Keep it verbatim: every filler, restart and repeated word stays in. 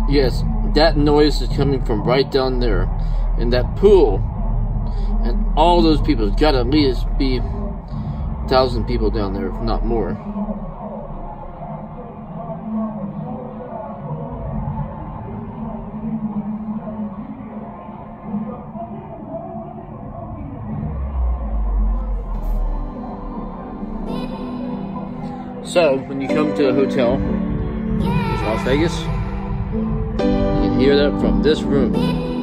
Yes, that noise is coming from right down there in that pool. And all those people, it's gotta at least be a thousand people down there, if not more. So, when you come to a hotel in Las Vegas, you can hear that from this room.